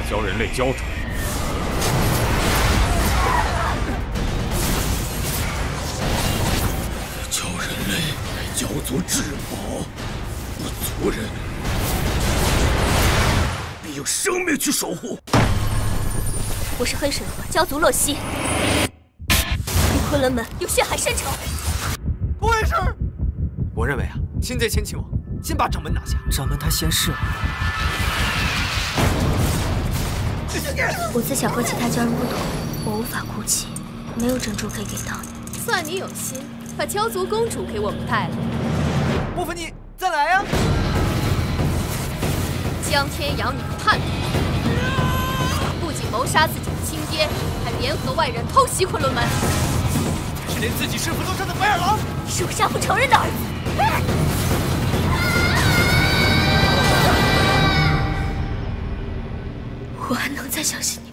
将人类交出来。 教人类交足至宝，那族人必用生命去守护。 我是黑水河教族洛希，与昆仑门有血海深仇。 不会是？我认为啊，擒贼先擒王，先把掌门拿下。 掌门他先是我。 我自小和其他鲛人不同，我无法哭泣，没有珍珠可以给到你。 算你有心，把鲛族公主给我们带了。 莫非你再来呀？ 江天阳，你个叛徒！不仅谋杀自己的亲爹，还联合外人偷袭昆仑门， 是连自己师傅都杀的白眼狼， 是我杀父仇人的儿子。我还能再相信你。